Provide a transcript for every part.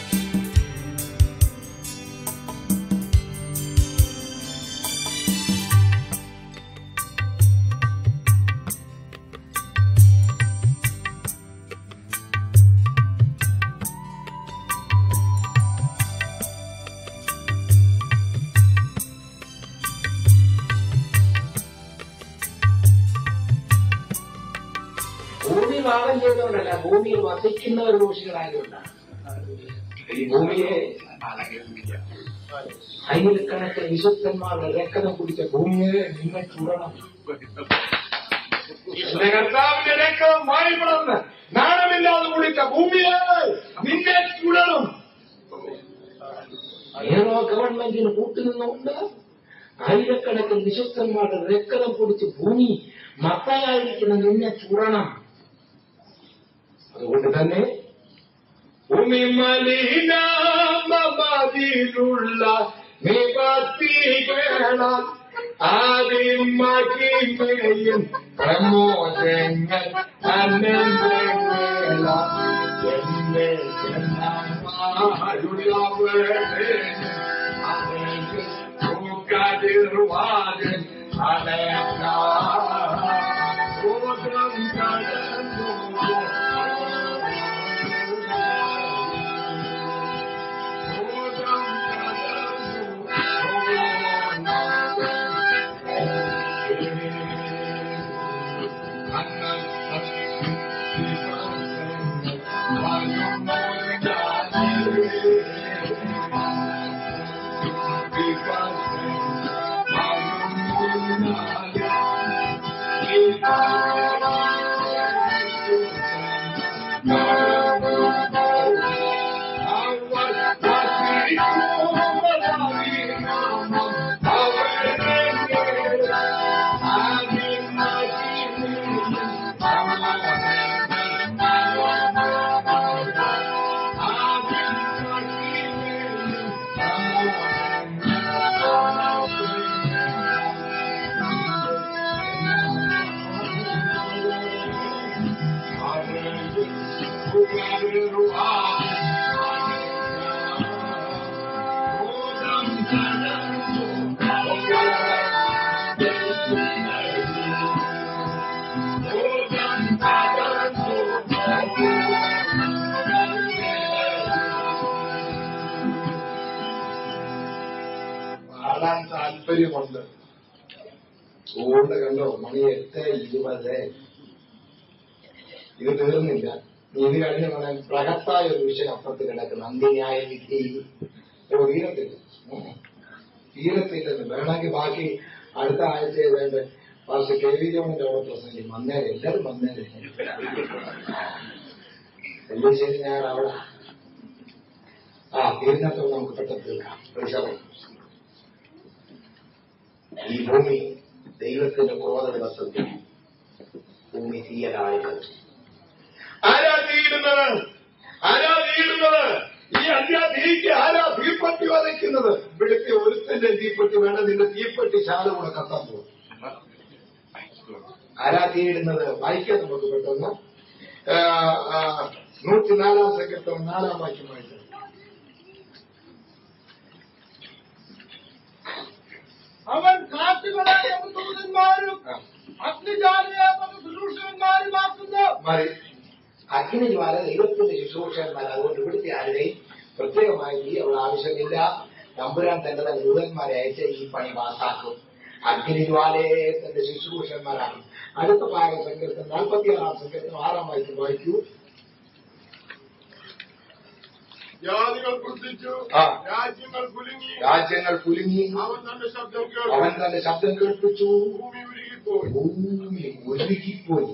ഭൂമി പാപം ചെയ്തുകൊണ്ടല്ല, ഭൂമിയിൽ വസിക്കുന്നവർ ദോഷികളായതുകൊണ്ടാണ്. ഈ ഭൂമിയെ ആയിരക്കണക്കിന് വിശുദ്ധന്മാരുടെ രക്തം കുടിച്ച ഭൂമിയെ നിങ്ങൾ ചുടണം. എന്റെ കർത്താവിന്റെ രക്തം വായ്പളന്ന് നാണമില്ലാതെ കുടിച്ച ഭൂമിയെ നിന്നെ ചുടണം. ഏതോ ഗവൺമെന്റിന് കൂട്ടുനിന്നുകൊണ്ട് ആയിരക്കണക്കിന് വിശുദ്ധന്മാരുടെ രക്തം കുടിച്ച് ഭൂമി മത്തയായിരിക്കുന്ന നിന്നെ ചുടണം. അതുകൊണ്ട് തന്നെ ഭൂമി മലിനമതിലുള്ള നിവർത്തികള ആദിമഹിമയും പ്രമോദങ്ങൾ അനന്തങ്ങള എന്നെ ചെന്നാരുള്ളവരെ കതിർവാതിൽ അടയാളം കടന്നു പാടാൻ താല്പര്യമുണ്ട്. അതുകൊണ്ട് കണ്ടോ, മണി 8:20. ഇത് തീർന്നില്ല. ഇത് കഴിഞ്ഞ് പറയാൻ ബൃഹത്തായ ഒരു വിഷയം അപ്പുറത്ത് കിടക്കുന്ന അന്ത്യന്യായ വിധി തീരത്തില്ലെന്ന് വേണമെങ്കിൽ ബാക്കി അടുത്ത ആഴ്ച വേണ്ട പാസ്റ്റർ KV ജോണിന്റെ അവിടെ പ്രസംഗിക്കും. വന്നേരെ, എല്ലാവരും വന്നേരെ. ശരി, ഞാൻ അവിടെ തീരുന്നത്തോട് നമുക്ക് പെട്ടെന്ന് തീർക്കാം. ഈ ഭൂമി ദൈവത്തിന്റെ ക്രോധ ദിവസത്തിൽ ഭൂമി തീയലാളികൾ ആരാധീടുന്നത് ഈ അന്യാധീക്ക് ആരാ തീപ്പെട്ടി വതയ്ക്കുന്നത്? ഇവിടുത്തെ ഒരുത്തന്റെ തീപ്പെട്ടി വേണം, നിന്റെ തീപ്പെട്ടി ശാല കൂടെ കത്താൻ പോകും. ആരാ തീയിടുന്നത്? വായിക്കാൻ നമുക്ക് പെട്ടെന്ന് 104 സെക്കൻഡ് 4 വാക്യം വായിച്ചത്. അവൻ കാറ്റുകളെ ദൂതന്മാരും അഗ്നിജ്വാലയെ ശുശ്രൂഷകന്മാരുമാക്കുന്നു. അഗ്നിജ്വാല ദൈവത്തിന്റെ ശുശ്രൂഷകന്മാർ. അതുകൊണ്ട് ഇവിടുത്തെ ആരുടെയും പ്രത്യേകമായി അവിടെ ആവശ്യമില്ല. തമ്പുരാൻ തന്നെ ദൂതന്മാരെ അയച്ച് ഈ പണി പാസാക്കും. അഗ്നിജ്വാലയെ തന്റെ ശുശ്രൂഷകന്മാരാണ്. അടുത്ത ഭാഗം സങ്കീർത്തനം 46 സങ്കീർത്തനം 6 വാക്യം വായിക്കൂ. ജാതികൾ കുതിച്ചു, രാജ്യങ്ങൾ കുലുങ്ങി, അവൻ തന്റെ ശബ്ദം കേൾപ്പിച്ചു, ഭൂമി ഉരുകിപ്പോയി.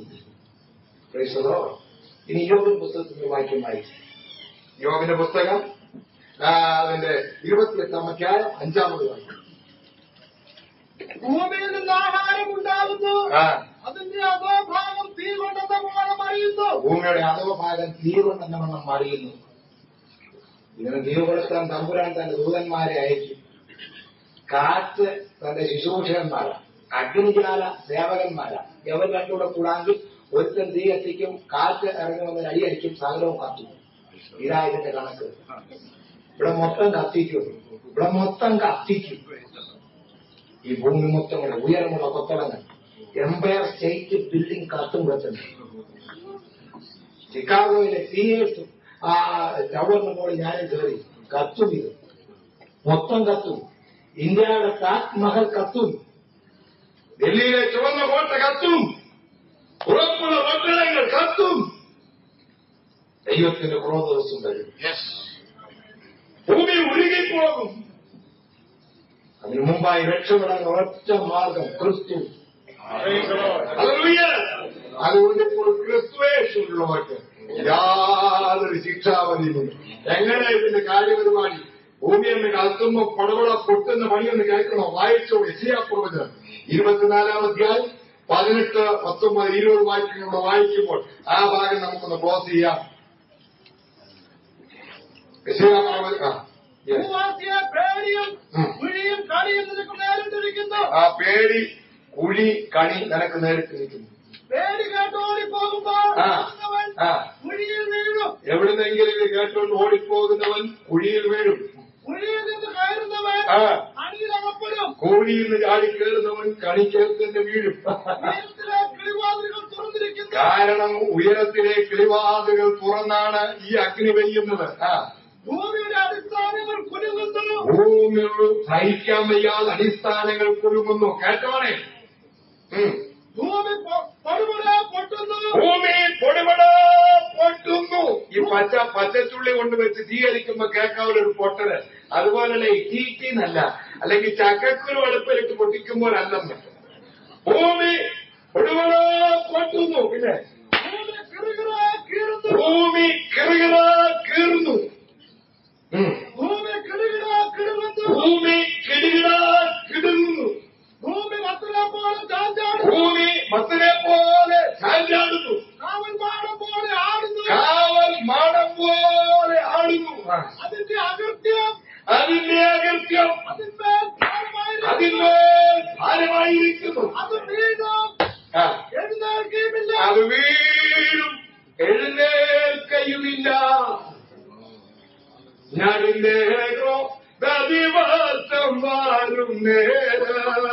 ഇനി യോബിന്റെ പുസ്തകത്തിന്റെ വാക്യം വായിച്ചു. യോബിന്റെ പുസ്തകം അതിന്റെ 28-ാം അധ്യായം 5-ാമത് വാക്യം. ഭൂമിയിൽ നിന്ന് ആഹാരം ഉണ്ടാകുന്നു, അതിന്റെ അധോഭാഗം തീ കൊണ്ടെന്ന വണ്ണം അറിയുന്നു. ഭൂമിയുടെ അധോഭാഗം തീ കൊണ്ടെന്ന വണ്ണം അറിയുന്നു. ഇതിന് തീവ്രപ്പെടുത്താൻ തമ്പുരാൻ തന്റെ ദൂതന്മാരെ അയക്കും. കാറ്റ് തന്റെ ശുശ്രൂഷകന്മാരാണ്. അഗ്നിജ്വാല സേവകന്മാരാണ്. ഇവർ രണ്ടുകൂടെ കൂടാങ്കിൽ ഒരുത്തൻ തീ എത്തിക്കും, കാറ്റ് ഇറങ്ങി വന്ന് അടിയടിക്കും, സകലവും കത്തും. ഇതാ ഇതിന്റെ കണക്ക്. ഇവിടെ മൊത്തം കത്തിക്കും, ഇവിടെ മൊത്തം കത്തിക്കും. ഈ ഭൂമി മൊത്തം കൂടെ ഉയരമുള്ള കൊത്തളങ്ങൾ, എംപയർ സ്റ്റേറ്റ് ബിൽഡിംഗ് കത്തും കത്തുന്നു. ചിക്കാഗോയിലെ സിയേഴ്സ് ആ ടവറിന് മുകളിൽ ഞാനും കയറി, കത്തും. ഇത് മൊത്തം കത്തും. ഇന്ത്യയുടെ താജ്മഹൽ കത്തും, ഡൽഹിയിലെ ചുവന്ന കോട്ട കത്തും, ഉറപ്പുള്ള കെട്ടിടങ്ങൾ കത്തും. ദൈവത്തിന്റെ ക്രോധ ദിവസം വരും. ഭൂമി ഉരുകിപ്പോകും. അതിനു മുമ്പായി രക്ഷപ്പെടാൻ ഒറ്റ മാർഗം ക്രിസ്തു. അതുകൊണ്ട് ഇപ്പോൾ ക്രിസ്തുവേശുള്ളവർക്ക് യാതൊരു ശിക്ഷാവധിയുമുണ്ട്. എങ്ങനെ ഇതിന്റെ കാര്യപരിപാടി? ഭൂമി എന്ന് കത്തുമ്പോ പടവള പൊട്ടുന്ന പണിയൊന്ന് കേൾക്കണോ? വായിച്ചോ? യെശയ്യാപ്രവചനം 24-ാം അധ്യായം 18, 19, 20 വാക്യങ്ങളൂടെ വായിക്കുമ്പോൾ ആ ഭാഗം നമുക്കൊന്ന് ക്ലോസ് ചെയ്യാം. ആ പേടി, കുഴി, കണി നിനക്ക് നേരിട്ടിരിക്കുന്നു. എവിടുന്നെങ്കിലും ഇത് കേട്ടോണ്ട് ഓടിപ്പോകുന്നവൻ കുഴിയിൽ വീഴും. കോഴിയിൽ നിന്ന് ചാടി കയറുന്നവൻ കണി ചേർത്തിന്റെ വീഴും. കാരണം ഉയരത്തിലെ കിളിവാതുകൾ തുറന്നാണ് ഈ അഗ്നി പെയ്യുന്നത്. ഭൂമിയുടെ അടിസ്ഥാനങ്ങൾ കുലുങ്ങുന്നു. ഭൂമി സഹിക്കാൻ വയ്യാതെ അടിസ്ഥാനങ്ങൾ കുലുങ്ങുന്നു. കേട്ടോണേ, ഭൂമി പൊടിപട പൊട്ടുന്നു. ഈ പച്ചച്ചുള്ളി കൊണ്ടുവച്ച് തീയരിക്കുമ്പോ കേൾക്കാവുന്നൊരു പൊട്ടല്. അതുപോലെയല്ല ഈ തീറ്റീന്നല്ല, അല്ലെങ്കിൽ ചക്കക്കുരു അടുപ്പിലിട്ട് പൊട്ടിക്കുമ്പോഴല്ലെന്ന്. ഭൂമി പൊടിപട പൊട്ടുന്നു. പിന്നെ ഭൂമി കിറുകിറ കീറുന്നു. ഭൂമി കിടുകിട കിടുങ്ങുന്നു. ഭൂമി മത്തനെ പോലെ ചാഞ്ചാടുന്നു. കാവൽ മാടം പോലെ ആടുന്നു. അതിന്റെ അകൃത്യം അതിന്മേൽ ഭാരമായിരിക്കുന്നു. അത് വീഴും, എഴുന്നേൽക്കയുമില്ല. ഞാനില്ലേരോ ദിവസം വാരും നേര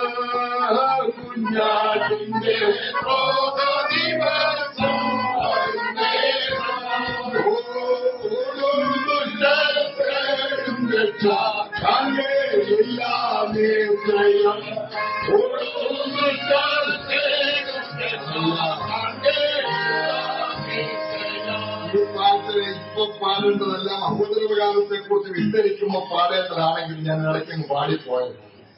കുഞ്ഞാടിന്റെ ഇപ്പൊ പാടേണ്ടതെല്ലാം അപൂർവകാലത്തെ കുറിച്ച് വിസ്തരിക്കുമ്പോ പാടേണ്ടതാണെങ്കിൽ ഞാൻ ഇടയ്ക്കങ്ങ് പാടിപ്പോയത്.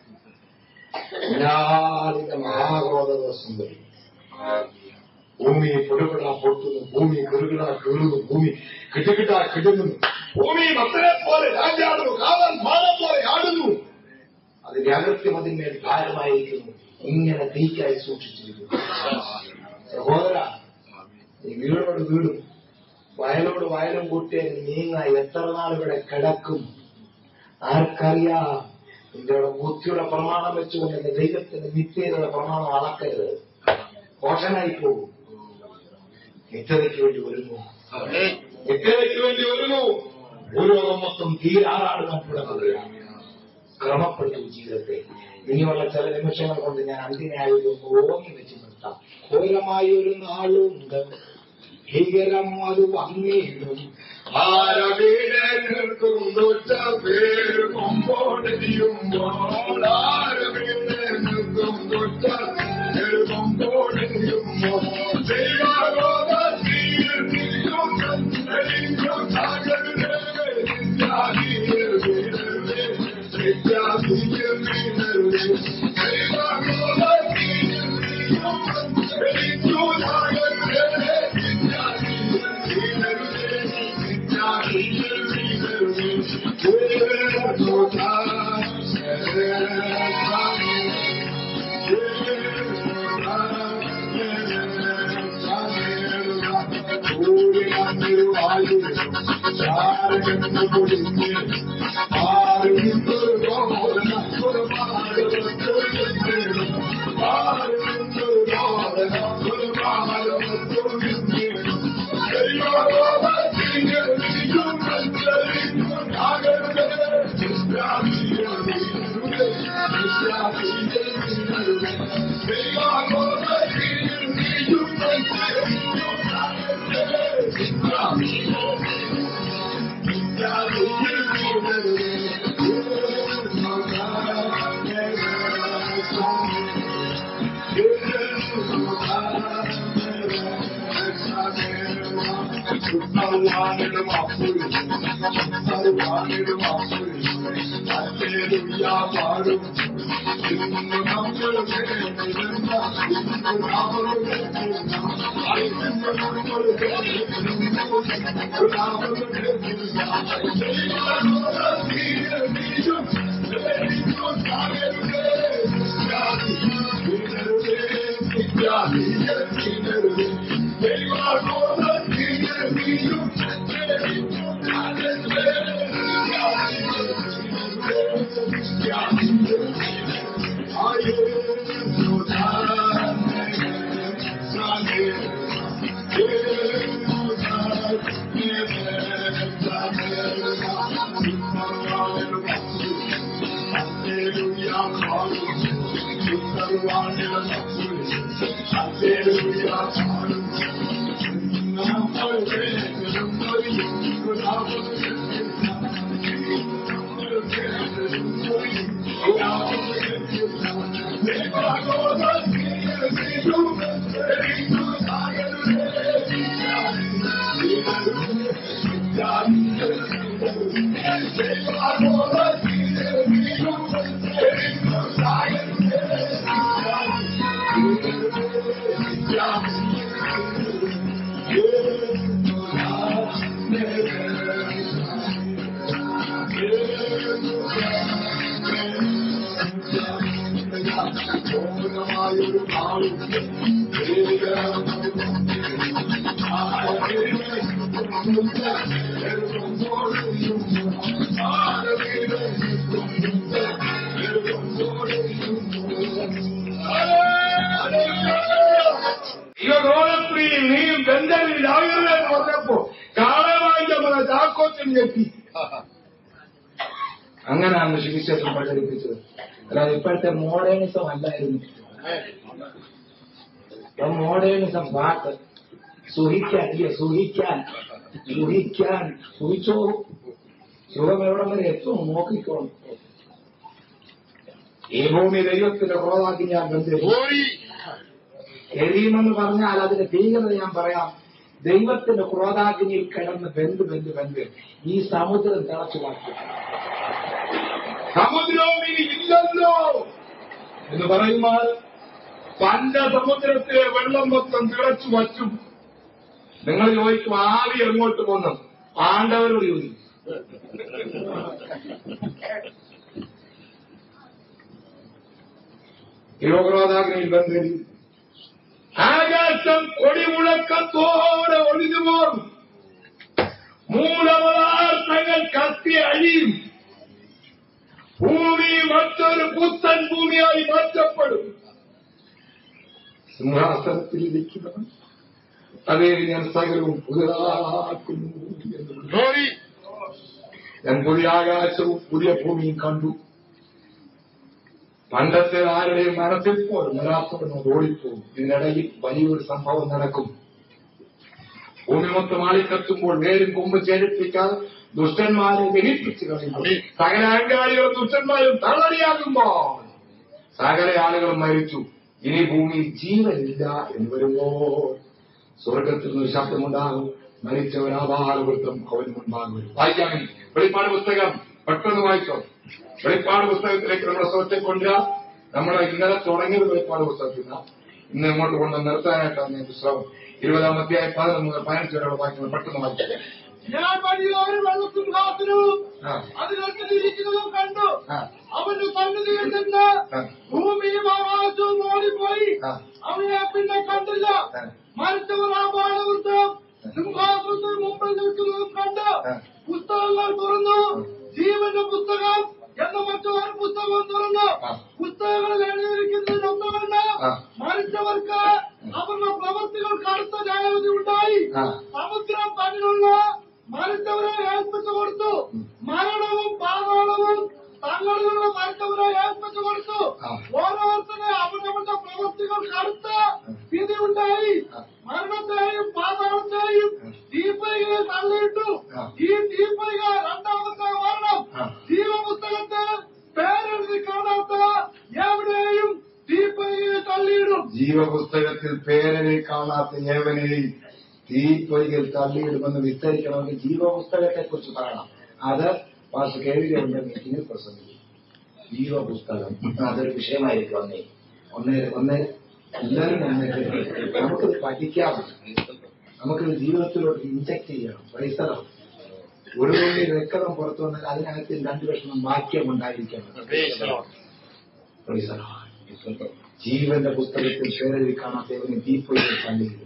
ഞാനിന്റെ മഹാക്രോധ ദിവസം വരും. ഭൂമി പൊടുപെട പൊട്ടുന്നു, ഭൂമി കിറുകിട കീറുന്നു, ഭൂമി കിട്ടുകിട്ട കിട്ടുന്നു, ഭൂമി മത്തനെ പോലെ രാജാടുന്നു, കാവൽ മാനം പോലെ ആടുന്നു. അതിന്റെ അകൃത്യം അതിന്മേൽ ഭാരമായിരിക്കുന്നു. ഇങ്ങനെ തീക്കായി സൂക്ഷിച്ചിരിക്കുന്നു. സഹോദര, ഈ വീടോട് വീടും വയലോട് വയലും കൂട്ടിയ നീങ്ങ എത്ര നാൾ ഇവിടെ കിടക്കും ആർക്കറിയാം. ഇന്ത്യയുടെ ബുദ്ധിയുടെ പ്രമാണം വെച്ചുകൊണ്ട് എന്റെ ദൈവത്തിന്റെ നിത്യതയുടെ പ്രമാണം അളക്കരുത്. കോഷനായി പോകും. നിത്യതയ്ക്ക് വേണ്ടി ഒരുങ്ങും. ഭൂലോകം മൊത്തം തീരാറാടുന്ന തുടങ്ങുകയാണ്. ക്രമപ്പെട്ടു ജീവിതത്തെ. ഇനിയുള്ള ചില നിമിഷങ്ങൾ കൊണ്ട് ഞാൻ അന്തിനായൊരു ഓങ്ങി വെച്ച് നിർത്താം. ഘോരമായൊരു നാളുണ്ട്, ഭീകരം അത് വന്നിടും. ആരവീടേക്കും പേരുമ്പോഴെയുമ്പോൾ ആരവീടേക്കും പേരുമ്പോഴെയുമ്പോൾ ദൈവഗോളപ്രിയിൽ നീയും ബന്ധനിൽ രാവിലെ പറഞ്ഞപ്പോ കാളമായി നമ്മളെ ചാക്കോച്ചൻ ഞെട്ടി. അങ്ങനെയാണ് സുവിശേഷം പ്രചരിപ്പിച്ചത്. അല്ലാതെ ഇപ്പോഴത്തെ മോഡേണിസം അല്ലായിരുന്നു. മോഡേണിസം പാട്ട് സുഖിക്കാൻ സുഖിച്ചോ, സുഖം എവിടെ വരെ എത്തും നോക്കിക്കോളും. ഈ ഭൂമി ദൈവത്തിന്റെ ക്രോധാക്കി ഞാൻ എരിയുമെന്ന് പറഞ്ഞാൽ അതിന്റെ ഭീകരത ഞാൻ പറയാം. ദൈവത്തിന്റെ ക്രോധാഗ്നിയിൽ കിടന്ന് വെന്ത് ഈ സമുദ്രം തിളച്ചു മാറ്റി. സമുദ്രവും ഇനി ഇല്ലല്ലോ എന്ന് പറയുമ്പോൾ പല സമുദ്രത്തിലെ വെള്ളം മൊത്തം തിളച്ചു വച്ചു. നിങ്ങൾ ചോദിക്കും ആവി എങ്ങോട്ട് പോന്നു? ആണ്ടവരോട് ചോദിക്കും. യോഗക്രോധാഗ്നിയിൽ ബന്ധരി ആകാശം കൊടിമുഴക്കത്തോടെ ഒഴിഞ്ഞു പോകും. മൂലപദാർത്ഥങ്ങൾ കത്തി അഴിയും. ഭൂമി മറ്റൊരു പുത്തൻ ഭൂമിയായി മാറ്റപ്പെടും. സിംഹാസനത്തിൽ ഇരിക്കുന്നവൻ അതേ ഞാൻ സകലവും പുതിയതാക്കുന്നു. ഞാൻ പുതിയ ആകാശവും പുതിയ ഭൂമിയും കണ്ടു. പണ്ടത്തെ ആരുടെയും മനസ്സിൽ പോലും വരാത്തവണ്ണം ഓടിപ്പോകും. ഇതിനിടയിൽ വലിയൊരു സംഭവം നടക്കും. ഭൂമി മൊത്തം ആളിക്കത്തുമ്പോൾ വേരും കൊമ്പ് ചേരിപ്പിക്കാതെ ദുഷ്ടന്മാരെ ദഹിപ്പിച്ചു കളയുമ്പോൾ സകല അഹങ്കാരികളും ദുഷ്ടന്മാരും തളടിയാകുമ്പോൾ സകല ആളുകളും മരിച്ചു. ഇനി ഭൂമിയിൽ ജീവനില്ല എന്ന് വരുമ്പോൾ സ്വർഗത്തിൽ നിന്ന് ശബ്ദമുണ്ടാകും. മരിച്ചവരാഭാരവൃത്തം അവന് മുൻപാകും. വായിക്കാൻ വെളിപ്പാട് പുസ്തകം പെട്ടെന്ന് വായിച്ചോ. വെളിപ്പാട് പുസ്തകത്തിലേക്ക് നമ്മുടെ സ്വത്തെ കൊണ്ടുവരാം. നമ്മുടെ ഇന്നലെ തുടങ്ങിയത് വെളിപ്പാട് പുസ്തകത്തിൽ ഇന്ന് ഇങ്ങോട്ട് കൊണ്ട് നിർത്താനായിട്ടാണ് ഞാൻ പുസ്തകം 20-ാം അധ്യായം 11 മുതൽ 15 വരെയുള്ള വായിക്കുന്നത്. പെട്ടെന്ന് വായിക്കാം. ഞാൻ വലിയൊരു വെള്ളസിംഹാസനവും അതിനകത്തിരിക്കുന്നതും കണ്ടു. അവന്റെ സന്നിധിയിൽ നിന്ന് ഭൂമിയും ആകാശവും ഓടിപ്പോയി. അവനെ പിന്നെ കണ്ടില്ല. മരിച്ചവർ ആ ബാലവൃത്തം സിംഹാസനത്തിന് മുമ്പിൽ നിൽക്കുന്നതും കണ്ട് പുസ്തകങ്ങൾ തുറന്നു. ജീവന്റെ പുസ്തകം എന്ന മറ്റൊരു പുസ്തകം തുറന്നു. പുസ്തകങ്ങളിൽ എഴുതിയിരിക്കുന്നതിനൊന്നുമല്ല മരിച്ചവർക്ക് അവരുടെ പ്രവൃത്തികൾക്ക് അടുത്ത ന്യായവിധി ഉണ്ടായി. സമുദ്രം തന്നിലുള്ള മരിച്ചവരെ ഏൽപ്പിച്ചു കൊടുത്തു. മരണവും പാതാളവും തങ്ങളിലുള്ള മരിച്ചവരെ ഏൽപ്പിച്ചു കൊടുത്തു. ഓരോരുത്തരെ അവരവരുടെ പ്രവൃത്തികൾക്ക് അടുത്ത വിധി ഉണ്ടായി. മരണത്തെയും പാതാളത്തെയും തീപ്പൊയ്കയെ തള്ളിയിട്ടു. ഈ തീപ്പൊയ്ക രണ്ടാമത്തെ മരണം. ജീവപുസ്തകത്തിൽ പേരെഴുതി കാണാത്ത എവിടെയും തീപ്പൊയ്കയെ തള്ളിയിടും. ജീവപുസ്തകത്തിൽ പേരെഴുതി കാണാത്ത ഏവനെയും തീപ്പൊയ്കയിൽ തള്ളിയിടുമെന്ന് വിസ്തരിക്കണമെങ്കിൽ ജീവപുസ്തകത്തെ കുറിച്ച് പറയണം. അത് പാസ് കേൾവികളുടെ മീറ്റിംഗിൽ പ്രസംഗിച്ചു. ജീവപുസ്തകം അതൊരു വിഷയമായിരിക്കും. ഒന്ന് എല്ലാവരും നമുക്കിത് പഠിക്കാം, നമുക്കിത് ജീവിതത്തിലോട്ട് ഇൻജക്ട് ചെയ്യണം. പരിസരം ഒരു തുള്ളി രക്തം പുറത്തു വന്നാൽ അതിനകത്ത് 2 കഷ്ണം വാക്യം ഉണ്ടായിരിക്കണം. ജീവന്റെ പുസ്തകത്തിൽ പേരെഴുതി കാണാത്തവന് തീപ്പൊയ്യിൽ കണ്ടിരിക്കുന്നു.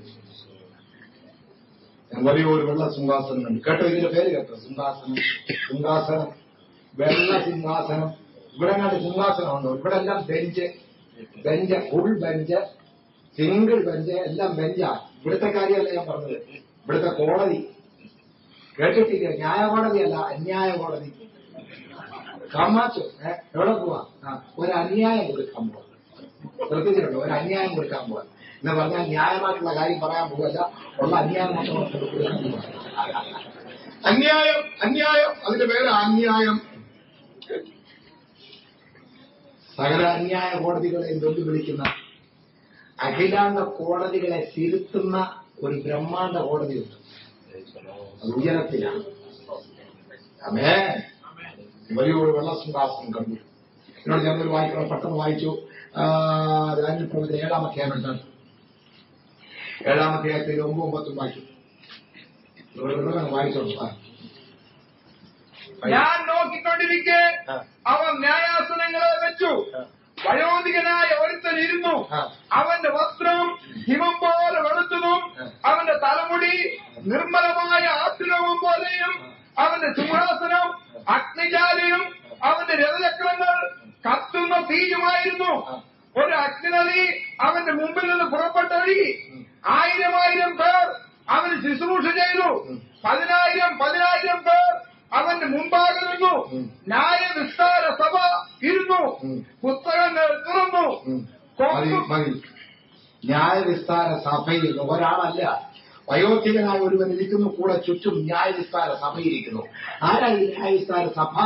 വലിയൊരു വെള്ള സിംഹാസനം ഉണ്ട്. കേട്ടോ, ഇതിന്റെ പേര് കേട്ടോ? സിംഹാസനം, വെള്ള സിംഹാസനം. ഇവിടെ കണ്ട് സിംഹാസനം ഉണ്ടോ? ഇവിടെ എല്ലാം bench, full bench, single bench, എല്ലാം ബെഞ്ചാ. ഇവിടുത്തെ കാര്യമല്ല ഞാൻ പറഞ്ഞത്, ഇവിടുത്തെ കോടതി കേട്ടിട്ടില്ല. ന്യായ കോടതിയല്ല, അന്യായ കോടതി. കാമാച്ചു എവിടെ പോവാ? ഒരു അന്യായം കൊടുക്കാൻ പോവാ. ശ്രദ്ധിച്ചിട്ടുണ്ടോ? ഒരു അന്യായം കൊടുക്കാൻ പോവാ എന്ന് പറഞ്ഞാൽ ന്യായമായിട്ടുള്ള കാര്യം പറയാൻ പോവല്ല, ഉള്ള അന്യായം മാത്രം കൊടുക്കാൻ പോവാ. അന്യായം, അതിന്റെ പേര് അന്യായം. സകല അന്യായ കോടതികളെയും വെല്ലുവിളിക്കുന്ന, അഖിലാണ്ട കോടതികളെ തിരുത്തുന്ന ഒരു ബ്രഹ്മാണ്ഡ കോടതിയുണ്ട്. അത് ഉയരത്തിലാണ്. വലിയൊരു വെള്ളസിംഹാസനം കണ്ടു. എന്നോട് ഞാനൊരു വായിക്കണം, പെട്ടെന്ന് വായിച്ചു. ദാനിയേൽ പ്രവചനം 7-ാം അധ്യായം 7-ാം അധ്യായത്തിൽ 9-10 വായിച്ചു. വായിച്ചോളൂ. ഞാൻ നോക്കിക്കൊണ്ടിരിക്കെ അവൻ ന്യായാസനങ്ങളെ വെച്ചു. വയോധികനായ ഒരുത്തൻ ഇരുന്നു. അവന്റെ വസ്ത്രം ഹിമം പോലെ വെളുത്തതും അവന്റെ തലമുടി നിർമ്മലമായ ആശ്രമം പോലെയും അവന്റെ സിംഹാസനം അഗ്നിജാലയും അവന്റെ രഥചക്രങ്ങൾ കത്തുന്ന തീയുമായിരുന്നു. ഒരു അഗ്നിനദി അവന്റെ മുമ്പിൽ നിന്ന് പുറപ്പെട്ടൊഴുകി 1000 പേർ അവന് ശുശ്രൂഷ ചെയ്തു. 10,000 പേർ അവന്റെ മുമ്പാകെ നിന്നു. ന്യായവിസ്താര സഭ ഇരുന്നു. പുസ്തകങ്ങൾ തുറന്നു. ന്യായവിസ്താര സഭയിൽ ഒരാളല്ല, വയോധികനായ ഒരുവൻ ഇരിക്കുന്നു. കൂടെ ചുറ്റും ന്യായവിസ്താര സഭയിരിക്കുന്നു. ആരാ ഈ ന്യായവിസ്താര സഭ?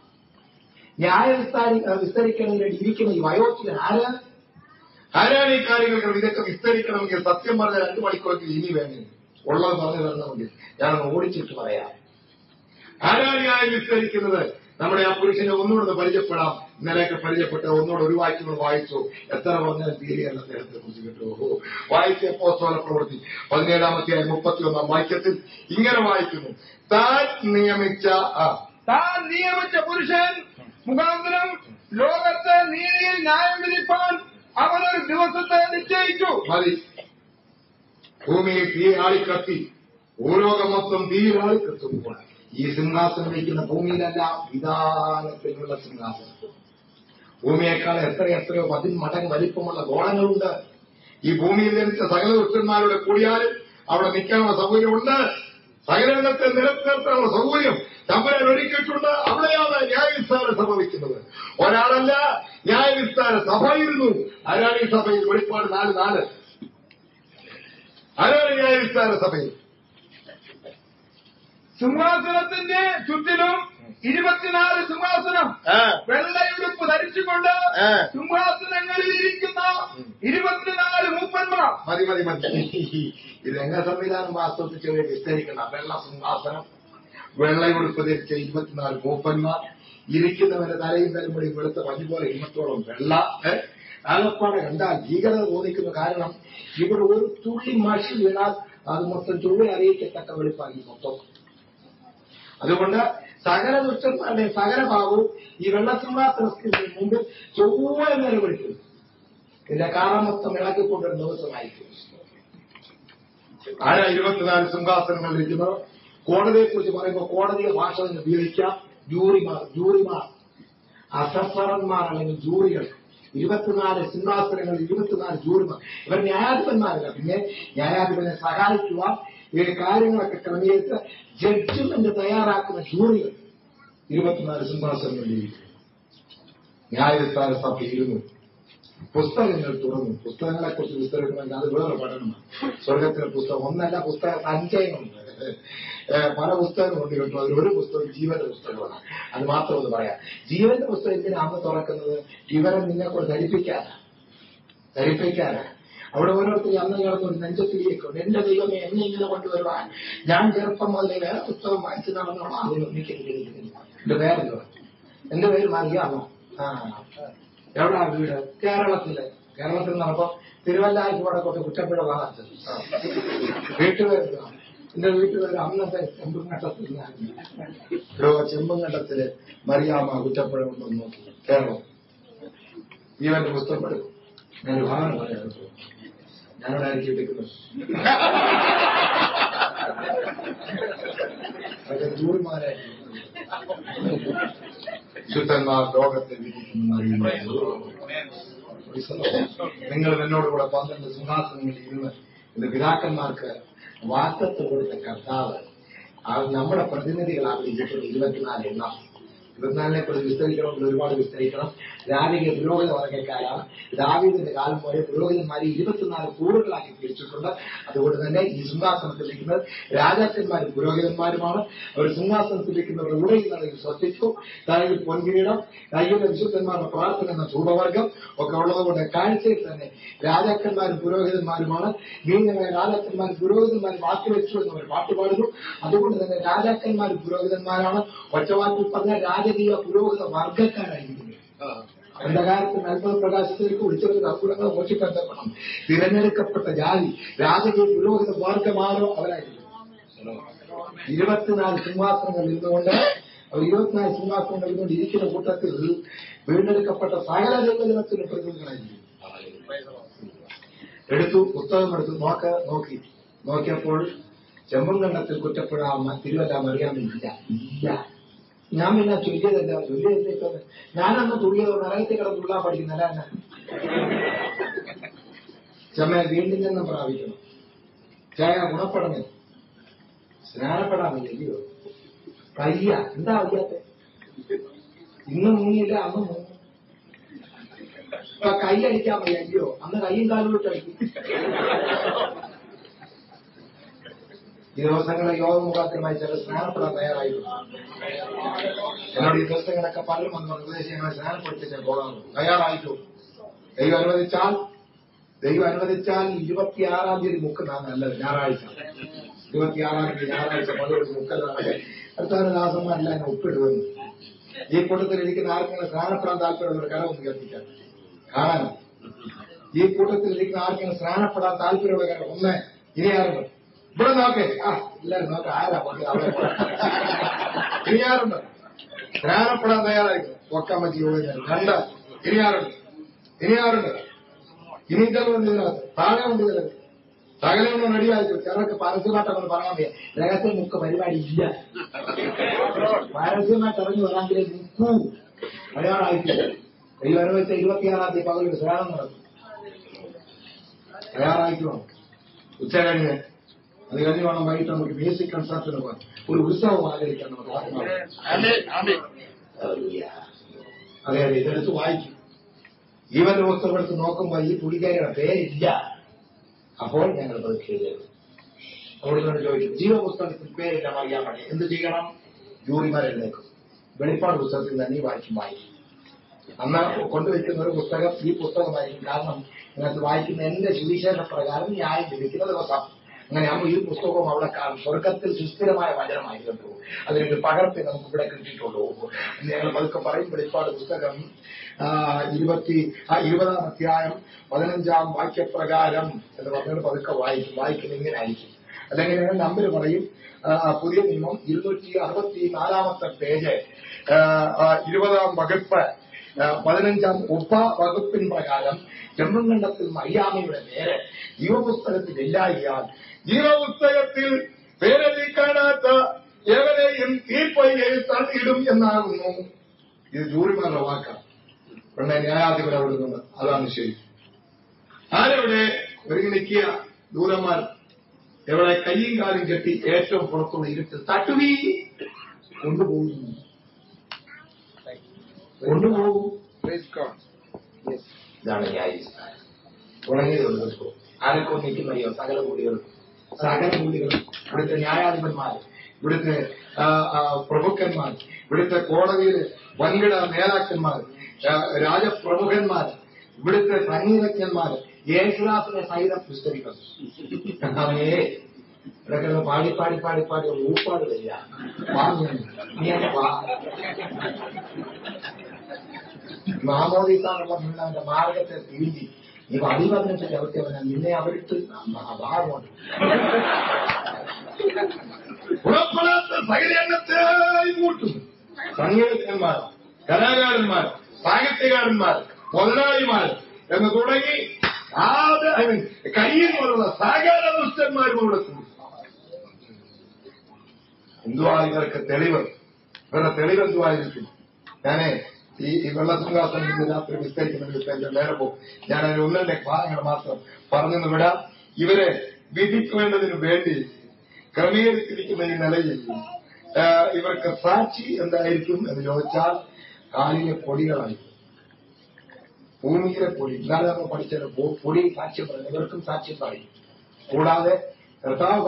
വിസ്തരിക്കുന്നതിന് വേണ്ടി ഇരിക്കുന്ന ഈ വയോധികൻ ആരാണ്? ഈ കാര്യങ്ങൾ ഇതൊക്കെ വിസ്തരിക്കണമെങ്കിൽ സത്യം പറഞ്ഞ 2 മണിക്കൂറൊക്കെ ഇനി വേണം. ഉള്ളത് പറഞ്ഞു തരണമെങ്കിൽ ഞാനൊന്ന് ഓടിച്ചിട്ട് പറയാം. ആരാണ് ന്യായം വിസ്തരിക്കുന്നത്? നമ്മുടെ ആ പുരുഷനെ ഒന്നുകൂടെ പരിചയപ്പെടാം. ഇന്നലെയൊക്കെ പരിചയപ്പെട്ട ഒന്നുകൂടെ ഒരു വാക്യങ്ങൾ വായിച്ചു. എത്ര പറഞ്ഞാൽ തീരെയല്ല അദ്ദേഹത്തെ കുറിച്ച് കേട്ടോ. വായിച്ച അപ്പോസ്തല പ്രവൃത്തി 17-ാം അധ്യായം 31-ാം വാക്യത്തിൽ ഇങ്ങനെ വായിക്കുന്നു: താൻ നിയമിച്ച പുരുഷൻ മുഖാന്തരം ലോകത്തെ നീതിയിൽ ന്യായം വിധിപ്പാൻ അവനൊരു ദിവസത്തെ നിശ്ചയിച്ചു. മതി. ഭൂമിയിൽ തീ ആളിക്കത്തി, ഭൂലോകം മൊത്തം തീയിൽ ആളിക്കത്തുമ്പോൾ ഈ സിംഹാസനം വയ്ക്കുന്ന ഭൂമിയിലല്ല, വിധാനത്തിലുള്ള സിംഹാസനം. ഭൂമിയേക്കാൾ എത്രയോ 10 മടങ്ങ് വലിപ്പമുള്ള ഗോളങ്ങളുണ്ട്. ഈ ഭൂമിയിൽ ജനിച്ച സകല ദുഷ്ടന്മാരുടെ കൂടിയാലും അവിടെ നിൽക്കാനുള്ള സൗകര്യമുണ്ട്. സകലത്തെ നിലനിർത്താനുള്ള സൗകര്യം തമ്പുരാൻ ഒരുക്കിയിട്ടുണ്ട്. അവിടെയാണ് ന്യായവിസ്താര സഭ വയ്ക്കുന്നത്. ഒരാളല്ല, ന്യായവിസ്താര സഭയിരുന്നു. ആരാണ് ഈ സഭയിൽ? വെളിപ്പാട് 4:4. ആരാണ് ന്യായവിസ്താര സഭയിൽ? സിംഹാസനത്തിന്റെ ചുറ്റിലും 24 സിംഹാസനം, വെള്ളയുടുപ്പ് ധരിച്ചുകൊണ്ട് സിംഹാസനങ്ങളിൽ ഇരിക്കുന്ന 24 മൂപ്പന്മാർ. മതി. ഇത് രംഗ സംവിധാനം വാസ്തവത്തിൽ ചെറിയ വിസ്തരിക്കണം. വെള്ള സിംഹാസനം, വെള്ളയുടുപ്പ് ധരിച്ച 24 മൂപ്പന്മാർ, ഇരിക്കുന്നവരെ തലയും തലമുടി വെളുത്ത പഞ്ഞു പോലെ ഹിമത്തോളം വെള്ള. ആകപ്പാടെ കണ്ടാൽ ഭീകരത തോന്നിക്കുന്ന കാരണം ഇവിടെ ഒരു തുള്ളി മഷി വീണാൽ അത് മൊത്തം ചൊവ്വ അറിയിക്കത്തക്ക വെളുപ്പാക്കി മൊത്തം. അതുകൊണ്ട് സകല ദുഷ്ടന്മാരുടെ സകല ഭാവവും ഈ വെള്ളസിംഹാസനത്തിന് മുമ്പ് ചൊവ്വ നേരെ വിളിക്കും. ഇതിന്റെ കാരണം മൊത്തം ഇളക്കിക്കൊണ്ടൊരു ദിവസമായിരിക്കും. ആരാ 24 സിംഹാസനങ്ങൾ ഇരിക്കുന്നത്? കോടതിയെ കുറിച്ച് പറയുമ്പോൾ കോടതിയെ ഭാഷ തന്നെ ഉപയോഗിക്കാം. ജൂറിമാർ, അസഫറന്മാർ അല്ലെങ്കിൽ ജൂറികൾ. 24 സിംഹാസനങ്ങൾ, 24 ജൂറിമാർ. ഇവർ ന്യായാധിപന്മാരല്ല. പിന്നെ ന്യായാധിപനെ സഹായിക്കുവാൻ ഈ കാര്യങ്ങളൊക്കെ ക്രമീകരിച്ച് ജഡ്ജ്മെന്റ് തയ്യാറാക്കുന്ന ജൂറികൾ 24 സിംഹാസനങ്ങളിലിരിക്കുന്നു. ന്യായവിസ്താര സഭയിരുന്നു. പുസ്തകങ്ങൾ തുറന്നു. പുസ്തകങ്ങളെ കുറിച്ച് വിസ്തരിക്കണമെങ്കിൽ അത് വേറെ പഠനമാണ്. സ്വർഗത്തിലെ പുസ്തകം ഒന്നല്ല, പുസ്തക സഞ്ചയമുണ്ട്. പല പുസ്തകങ്ങളുണ്ട് കേട്ടോ. അതിലൊരു പുസ്തകം ജീവന്റെ പുസ്തകമാണ്. അത് മാത്രം ഒന്ന് പറയാം. ജീവന്റെ പുസ്തകത്തിന് അന്ന് തുറക്കുന്നത് ഇവരെ നിന്നെക്കൊണ്ട് ധരിപ്പിക്കാനാണ്. അവിടെ ഓരോരുത്തരും അന്ന് കിടന്ന ഒരു നെഞ്ചത്തിലേക്കുണ്ട്. എന്റെ ദൈവമേ, എന്നെ ഇങ്ങനെ കൊണ്ടുവരുവാൻ ഞാൻ ചെറുപ്പം മുതലേ വേറെ പുസ്തകം വായിച്ചു നടന്നോളാം. അതിനൊന്നിക്കരുത്. എന്റെ പേരെന്തുവാ? എന്റെ പേര് മറിയാമോ? എവിടാ വീട്? കേരളത്തിൽ നടപ്പോ തിരുവല്ലായ്ക്ക് വടക്കോട്ട് കുറ്റപ്പുഴ ഭാഗത്ത്. വീട്ടുപേര് എന്റെ വീട്ടുപേര് അന്നത്തെ ചെമ്പുംഘട്ടത്തിൽ. ചെമ്പുംഘട്ടത്തില് മറിയാമ കുറ്റപ്പുഴ കൊണ്ടുവന്ന് നോക്കി. കേരളം ജീവന്റെ പുസ്തകം എടുക്കും. ഞാനൊരു ഭാഗം പറയാം. ഞാനോട് ആയിരിക്കും എടുക്കുന്നത്. അതൊക്കെ ദൂരമാരായിരിക്കും. ശുദ്ധന്മാർ ലോകത്തെ വിധിക്കുന്നു. നിങ്ങൾ എന്നോടുകൂടെ 12 സിംഹാസനങ്ങളിൽ ഇരുന്ന് ഇത് പിതാക്കന്മാർക്ക് വാഗ്ദത്തം കൊടുത്ത കർത്താവ് നമ്മുടെ പ്രതിനിധികളാണ് ഇരിക്കുന്നത്. 24 എണ്ണം. 24 കുറിച്ച് വിസ്തരിക്കണമെങ്കിൽ ഒരുപാട് വിസ്തരിക്കണം. രാജകീയ പുരോഹിത വർഗ്ഗക്കാരാണ്. ദാവീദിന്റെ കാലം പോലെ പുരോഹിതന്മാരെ 24 കൂറുകളാക്കി തിരിച്ചിട്ടുണ്ട്. അതുകൊണ്ട് തന്നെ ഈ സിംഹാസനത്തിലിരിക്കുന്നത് രാജാക്കന്മാരും പുരോഹിതന്മാരുമാണ്. അവർ സിംഹാസനത്തിലിരിക്കുന്നവരുടെ ഉടയുന്നതിൽ ശ്രദ്ധിച്ചു. തലയിൽ പൊൻകിരീടം, കയ്യിലെ വിശുദ്ധന്മാരുടെ പ്രാർത്ഥന എന്ന ധൂപവർഗം ഒക്കെ ഉള്ളതുകൊണ്ട് കാഴ്ചയിൽ തന്നെ രാജാക്കന്മാരും പുരോഹിതന്മാരുമാണ്. നീങ്ങുന്ന രാജാക്കന്മാരും പുരോഹിതന്മാരും വാക്കുവെച്ചു എന്നവർ പാട്ടുപാടുന്നു. അതുകൊണ്ട് തന്നെ രാജാക്കന്മാരും പുരോഹിതന്മാരാണ്. ഒറ്റവാക്കിൽ പറഞ്ഞ രാജകീയ പുരോഹിത വർഗ്ഗക്കാരായിരിക്കുന്നത്. അന്ധകാരത്തിന് അത്ഭുത പ്രകാശത്തിലേക്ക് വിളിച്ചവർക്ക് അത്ഭുതങ്ങൾ മോഷിക്കപ്പെടണം. തിരഞ്ഞെടുക്കപ്പെട്ട ജാതി രാജകീയ പുരോഹിത വർഗ്ഗമാണോ അവരായിരിക്കും. 24 സിംഹാസനങ്ങൾ ഇരുന്നുകൊണ്ട് അവർ 24 സിംഹാസനങ്ങൾ ഇരുന്നുകൊണ്ട് ഇരിക്കുന്ന കൂട്ടത്തിൽ വീണ്ടെടുക്കപ്പെട്ട സകല ജന്മദിനത്തിന് പ്രതിനിധികളായിരിക്കും. പുസ്തകം എടുത്തു നോക്കിയപ്പോൾ ചെമ്പുംകണ്ടത്തിൽ കുറ്റപ്പെടാവുന്ന തിരുവല്ല മറിയാമില്ല. ഞാൻ പിന്നെ ചൊല്ലിയതല്ല. ഞാനന്ന് തുള്ളിയത് നരകത്തിൽ കിടന്ന് തുള്ളാൻ പഠിക്കുന്നല്ല. എന്നെ ചെമ്മ വീണ്ടും ചെന്ന് പ്രാപിക്കണം. ചായ ഗുണപ്പെടണേ, സ്നാനപ്പെടാമില്ലയോ? കയ്യ എന്താ വയ്യാത്ത? ഇന്ന് മുങ്ങിയില്ല, അന്ന് മുങ്ങും. കൈ അടിക്കാൻ വയ്യ, അല്ലയോ? അന്ന് കയ്യും കാലും വിട്ട് അടിക്കും. ഈ ദിവസങ്ങളെ യോഗമുഖാഗ്രമായി ചില സ്നാനപ്പെടാൻ തയ്യാറായിരുന്നു. എന്നോട് ഈ ദിവസങ്ങളൊക്കെ പലരും വന്നു ഉപദേശം ഞങ്ങളെ സ്നാനപ്പെടുത്തിച്ച് പോകാറുണ്ട്. തയ്യാറായിട്ടു. ദൈവം അനുവദിച്ചാൽ 26-ാം തീയതി മുക്കുന്നതാണ് നല്ലത്. ഞായറാഴ്ച 26-ാം തീയതി ഞായറാഴ്ച പലരും മുക്കലാണ്. അടുത്തവരദാസന്മാരെല്ലാം എന്നെ ഒപ്പിടുവന്നു. ഈ കൂട്ടത്തിൽ ഇരിക്കുന്ന ആർക്കെങ്കിലും സ്നാനപ്പെടാൻ താല്പര്യമുള്ളവർ കരമൊന്ന് കേൾപ്പിക്കാം. കാണാൻ ഈ കൂട്ടത്തിൽ ഇരിക്കുന്ന ആർക്കെങ്കിലും സ്നാനപ്പെടാൻ താല്പര്യമുള്ള കരം ഒന്ന്. ഇനി ആരുണ്ട് ഇവിടെ? നോക്കേ. എല്ലാരും നോക്ക. ആരാ ഇനി ആരുണ്ട് സ്നാനപ്പെടാൻ തയ്യാറായിരിക്കും? ഒക്കമ്മച്ചി യോഗ്യത 2. ഇനി ആരുണ്ട്? ഇനി ചിലവുണ്ട് ഇതിനകത്ത്. താഴെ ഉണ്ട് ചിലത്. സകലൊന്നും റെഡിയായിരിക്കും. ചിലർക്ക് പരസ്യമായിട്ടൊന്നും പറയാൻ വയ്യ. രഹസ്യ മുക്ക് പരിപാടി ഇല്ല. പരസ്യമായിട്ട് ഇറങ്ങി വരാമെങ്കിലേ മുക്കൂ. തയ്യാറായിട്ടില്ല. ഈ അനുവദിച്ച 26-ാം തീയതി പകലൊരു സ്നാനം നടക്കും. തയ്യാറായിക്കോ? ഉച്ച കഴിഞ്ഞ് അത് കഴിഞ്ഞ് വേണം വൈകിട്ട് നമുക്ക് മ്യൂസിക് കൺസർട്ടിന് പോകാൻ. ഒരു ഉത്സവം ആചരിക്കാൻ നമുക്ക് അതെ. ഇതെടുത്ത് വായിക്കും. ജീവന്റെ പുസ്തകം എടുത്ത് നോക്കുമ്പോൾ ഈ പുള്ളിക്കാരിയുടെ പേരില്ല. അപ്പോൾ ഞങ്ങൾ പരീക്ഷ അവിടെ ചോദിക്കും, ജീവപുസ്തകത്തിൽ പേരില്ല അറിയാൻ വേണ്ടി എന്ത് ചെയ്യണം? ജൂറിമാരെന്നേക്കും. വെളിപ്പാട് പുസ്തകത്തിൽ തന്നെ വായിക്കും. അന്ന് കൊണ്ടുവയ്ക്കുന്ന ഒരു പുസ്തകം ഈ പുസ്തകമായിരിക്കും. കാരണം ഇതിനകത്ത് വായിക്കുന്ന എന്റെ സുവിശേഷ പ്രകാരം ന്യായം ലഭിക്കുന്ന ദിവസം. അങ്ങനെയാകുമ്പോൾ ഈ പുസ്തകവും അവിടെ കാണും. സ്വർഗത്തിൽ സുസ്ഥിരമായ വചനമായിരുന്നു. അതിനൊരു പകർപ്പെ നമുക്ക് ഇവിടെ കിട്ടിയിട്ടുള്ളൂ. ഞങ്ങൾ പതുക്കെ പറയും. വെളിപ്പാട് പുസ്തകം 20-ാം അധ്യായം 15-ാം വാക്യപ്രകാരം എന്ന് പറഞ്ഞാൽ പതുക്കെ വായിക്കും. ഇങ്ങനെ ആയിരിക്കും. അല്ലെങ്കിൽ ഞങ്ങൾ നമ്പർ പറയും. പുതിയ നിയമം 264-ാമത്തെ പേജ് 20-ാം വകുപ്പ് 15-ാം ഉപവകുപ്പിൻ പ്രകാരം ചെമ്പുംകണ്ടത്തിൽ മറിയാമയുടെ പേര് ജീവപുസ്തകത്തിൽ ഇല്ലായാൽ ജീവപുസ്തകത്തിൽ പേരെഴുതി കാണാത്ത ഏവരെയും തീർപ്പയിൽ തള്ളിയിടും എന്നാകുന്നു. ഇത് ജൂറിമാരുടെ വാക്കാണ്. പെണ്ണെ ന്യായാധിപൻ അവിടെ നിന്ന്. അതാണ് ശരി. ആരെവിടെ ഒരുങ്ങി നിൽക്കുക? ദൂരന്മാർ എവിടെ കയ്യും കാലും കെട്ടി ഏറ്റവും പുറത്തുള്ള ഇരുട്ട് തട്ടുവീ കൊണ്ടുപോകും. ഇതാണ് ന്യായസ്ഥാനം. തുടങ്ങിയതുള്ളൂ. ആരൊക്കെ നിൽക്കുന്നറിയോ? സകല കൂടികളും ഇവിടുത്തെ ന്യായാധിപന്മാർ, ഇവിടുത്തെ പ്രഭുക്കന്മാർ, ഇവിടുത്തെ കോടതിയിൽ വൻകിട നേതാക്കന്മാർ, രാജപ്രമുഖന്മാർ, ഇവിടുത്തെ സംഗീതജ്ഞന്മാർ, യേശുദാസിനെ സഹിതം വിസ്തരിക്കുന്നു. ഇടയ്ക്ക് പാടി പാടി പാടി പാടി ഒരു ഊപ്പാട് വരിക. നീ എന്നെ വാ മാമോദീസാന്നുള്ള അവന്റെ മാർഗത്തെ തിരിഞ്ഞി നീ വടി പറഞ്ഞിട്ട് ചവിട്ടിയവന നിന്നെ അവരിട്ട് ഭാഗമുണ്ട്. പുറപ്പെടാത്ത സകല എണ്ണത്തെയും കൂട്ടും. സംഗീതജ്ഞന്മാർ, കലാകാരന്മാർ, സാഹിത്യകാരന്മാർ, മുതലാളിമാർ എന്ന് തുടങ്ങി കയ്യിൽ പോലുള്ള സകല ദുഷ്ടന്മാരോട് കൂടും. എന്തുവാ ഇവർക്ക് തെളിവ്? ഇവരുടെ തെളിവ് എന്തുവായിരിക്കും? ഞാനേ ഈ വെള്ളസിംഹാസനത്തിൽ രാത്രി വിസ്തരിക്കുന്ന നേരെ പോകും. ഞാൻ അതിന് ഒന്നിന്റെ ഭാഗങ്ങൾ മാത്രം പറഞ്ഞെന്ന് വിടാം. ഇവരെ വിധിക്കേണ്ടതിന് വേണ്ടി ക്രമീകരിച്ചിരിക്കുന്ന ഈ നിലയിൽ ഇവർക്ക് സാക്ഷി എന്തായിരിക്കും എന്ന് ചോദിച്ചാൽ കാലിലെ പൊടികളായിരിക്കും, ഭൂമിയിലെ പൊടി. ഇന്നാലെ നമ്മൾ പഠിച്ചത് പൊടി സാക്ഷ്യം പറഞ്ഞു, ഇവർക്കും സാക്ഷ്യം പറയും. കൂടാതെ കർത്താവ്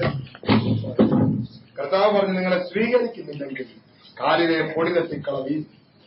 പറഞ്ഞ് നിങ്ങളെ സ്വീകരിക്കുന്നില്ലെങ്കിൽ കാലിലെ പൊടി തട്ടിക്കളവി.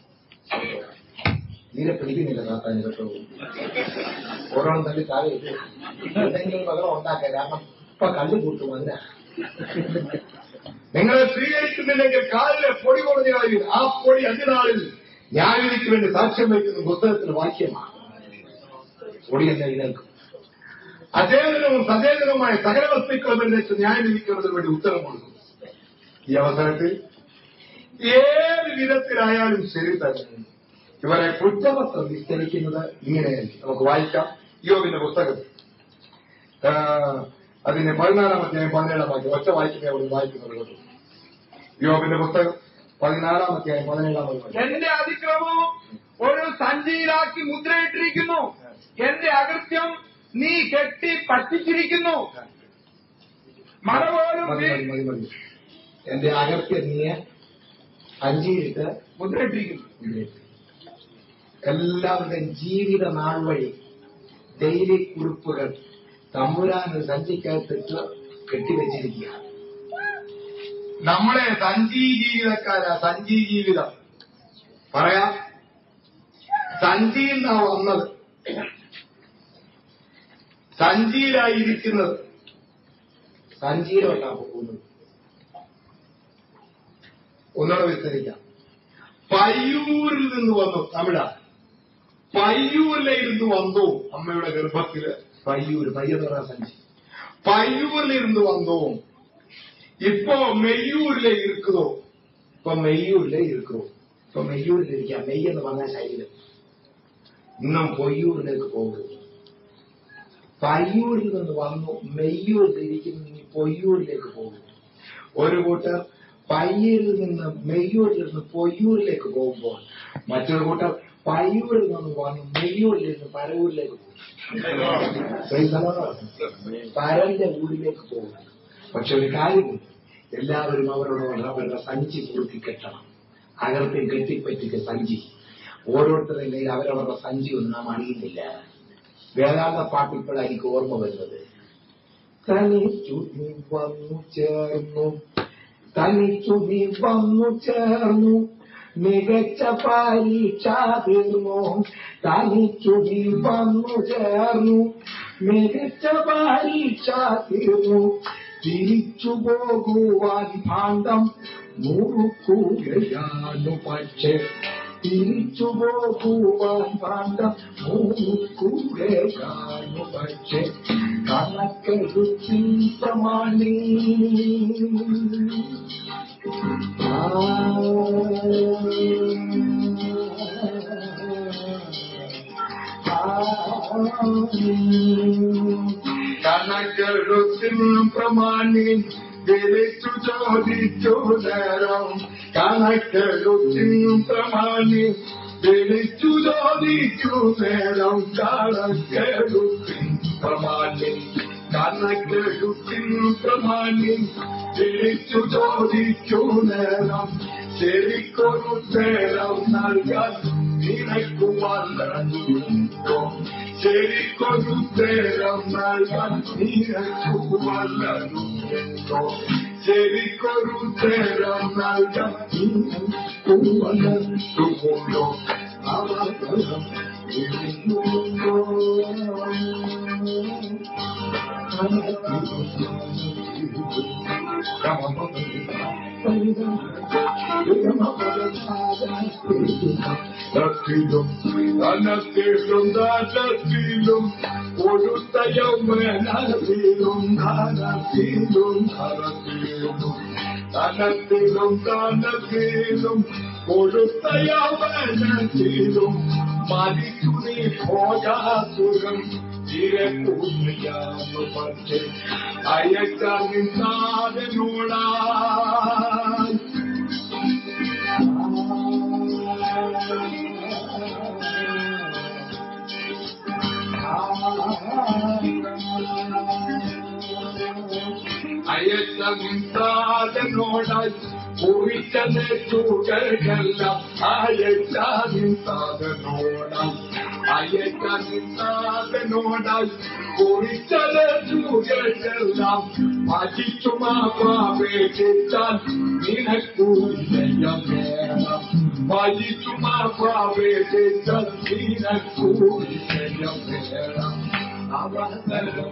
തീരെ പിടിക്കുന്നില്ല താത്താൻ കേട്ടോ. ഓരോന്നും തള്ളി താഴെ എന്തെങ്കിലും പകരം ഉണ്ടാക്കാൻ. കാരണം ഇപ്പൊ കല്ലു കൂട്ടും. അതിനാ നിങ്ങളെ സ്വീകരിക്കുന്നില്ലെങ്കിൽ കാലിലെ പൊടി കുറഞ്ഞ കളവിൽ. ആ പൊടി അഞ്ചുനാളിൽ ന്യായവിധിക്ക് വേണ്ടി സാക്ഷ്യം വയ്ക്കുന്ന പുസ്തകത്തിൽ വാക്യമാണ്. പൊടി എന്നെ എഴുന്നേൽക്കും. അചേതനവും സചേതനവുമായ സകല വസ്തുക്കളും എഴുന്നേറ്റ് ന്യായവിധിക്കുന്നതിന് വേണ്ടി ഉത്തരം കൊടുക്കും. ഈ അവസരത്തിൽ ഏത് വിധത്തിലായാലും ശരി തന്നെ ഇവരെ കുറ്റപത്രം വിസ്തരിക്കുന്നത് ഇങ്ങനെയായിരിക്കും. നമുക്ക് വായിക്കാം. യോബിന്റെ പുസ്തകം അതിന്റെ 14-ാം അധ്യായം 17-ാം വാക്യം. ഒറ്റ വായിക്കുന്ന അവിടെ വായിക്കുന്നത് കേട്ടു. യോബിന്റെ പുസ്തകം 14-ാം അധ്യായം 17-ാം വാക്യം. എന്റെ അതിക്രമം ഒരു സഞ്ചിയിലാക്കി മുദ്രയിട്ടിരിക്കുന്നു, എന്റെ അകൃത്യം നീ കെട്ടി പറ്റിച്ചിരിക്കുന്നു. മഴ പോലും മതി. എന്റെ അകൃത്യം നീ സഞ്ചിയിലിട്ട് മുദ്രയിട്ടിരിക്കുന്നു. എല്ലാവരുടെയും ജീവിത നാൾ വഴി ഡെയിലി കുറിപ്പുകൾ തമ്പുരാന് സഞ്ചിക്കകത്തിട്ട് കെട്ടിവെച്ചിരിക്കുക. നമ്മളെ സഞ്ചി ജീവിതക്കാരാ. സഞ്ചി ജീവിതം പറയാം. സഞ്ചിയിൽ നിന്നാ വന്നത്, സഞ്ചിയിലായിരിക്കുന്നത്, സഞ്ചിയിലോട്ടാ പോകുന്നത്. ഒന്നുകൂടെ വിസ്തരിക്കാം. പയ്യൂരിൽ നിന്ന് വന്നു. തമിഴ പയ്യൂരിലിരുന്ന് വന്നു. അമ്മയുടെ ഗർഭത്തില് പയ്യൂര് സഞ്ചി. പയ്യൂരിലിരുന്ന് വന്നു. ഇപ്പോ മെയ്യൂരിലെ ഇരിക്കുന്നോ. ഇപ്പൊ മെയ്യൂരിലെ മെയ്യൂരിലിരിക്കാം. മെയ്യ് എന്ന് പറഞ്ഞ ശരീരം. ഇന്നും പൊയ്യൂരിലേക്ക് പോകുന്നു. പയ്യൂരിൽ നിന്ന് വന്നു മെയ്യൂരിലിരിക്കുന്നു. ഇനി പൊയ്യൂരിലേക്ക് പോകുന്നു. ഒരു കൂട്ടർ പയ്യൂരിൽ നിന്ന് മെയ്യൂരിൽ നിന്ന് പൊയ്യൂരിലേക്ക് പോകുമ്പോൾ മറ്റൊരു കൂട്ടർ പയ്യൂരിൽ നിന്ന് വന്ന് മെയ്യൂരിൽ നിന്ന് പരവൂരിലേക്ക് പോകും. പരന്റെ ഊരിലേക്ക് പോകുന്നു. പക്ഷെ ഒരു കാര്യമുണ്ട്, എല്ലാവരും അവരുടെ സഞ്ചി പൂർത്തി കെട്ടണം. അകർത്തിൽ കെട്ടിപ്പറ്റിക്ക് സഞ്ചി. ഓരോരുത്തരുടെ കയ്യിൽ അവരവരുടെ സഞ്ചി ഒന്നും നാം അറിയുന്നില്ല. വേദാന്ത പാട്ടിപ്പോഴാണ് എനിക്ക് ഓർമ്മ വരുന്നത്. തനിച്ചു നീ വന്നു ചേർന്നു മികച്ച പരീക്ഷ തീർന്നു. തനിച്ചു നീ വന്നു ചേർന്നു മികച്ച പരീക്ഷ തീർന്നു. തിരിച്ചു പോകുവാൻ ഭാണ്ഡം മുറുക്കുകയാണു. പക്ഷേ തിരിച്ചു പോകുവാൻ ഭാണ്ഡം മുറുക്കുകയാണു. പക്ഷേ കണക്കെടുത്തി പ്രമാണി കണക്കെടുത്തിൽ പ്രമാണി വിളിച്ചു ചോദിച്ചു നേരം. കണക്കെടുത്തിൽ പ്രമാണി വിളിച്ചു ചോദിച്ചു നേരം. കണക്കെടുത്തിൽ പ്രമാണി പ്രമാണി വിളിച്ചു ചോദിച്ചു നേരം. ശരിക്കൊരു നേരം നൽകാൻ നിനക്കു വല്ലതുണ്ടോ. ശരിക്കൊരു നേരം നൽകാൻ നിനക്കു വല്ലതുണ്ടോ. ശരിക്കൊരു നേരം നൽകാൻ നിനക്കു വല്ലതുണ്ടോ. അവസരം ഇരുന്നുണ്ടോ. ധനത്തിലും കൊടുത്തയം ധനത്തിലും കൊടുത്തയവനത്തിലും മരിച്ചു നീ ഭോജാസുരം ചിരക്കൂറിയാന്നു പക്ഷേ അയച്ച നിന്നാഥനോടാ അയച്ച നിന്നാഥനോടായി കുറിച്ചത് ചൂഴലെല്ലാം അയച്ച നിന്നാഥനോടായി അയച്ച നിന്നാഥനോടായി കുറിച്ചത് ചൂഴലെല്ലാം ഭജിച്ചുമാപേക്ഷിച്ചാൽ നിനക്കൂ വിജയം വേണം ഭജിച്ചുമാപേക്ഷിച്ചാൽ നിനക്കൂ വിജയം വേണം അവസരം